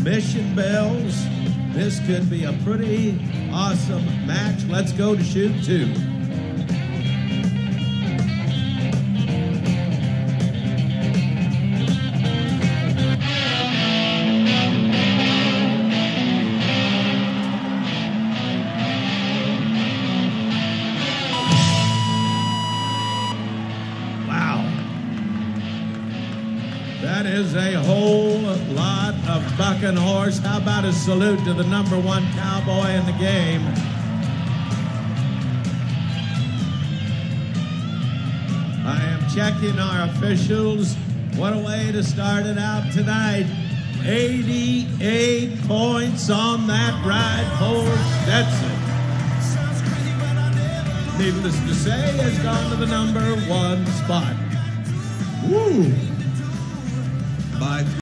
mission bells. This could be a pretty awesome match. Let's go to shoot two. That is a whole lot of bucking horse. How about a salute to the #1 cowboy in the game? I am checking our officials. What a way to start it out tonight. 88 points on that ride for Stetson. Needless to say, has gone to the #1 spot. Woo! By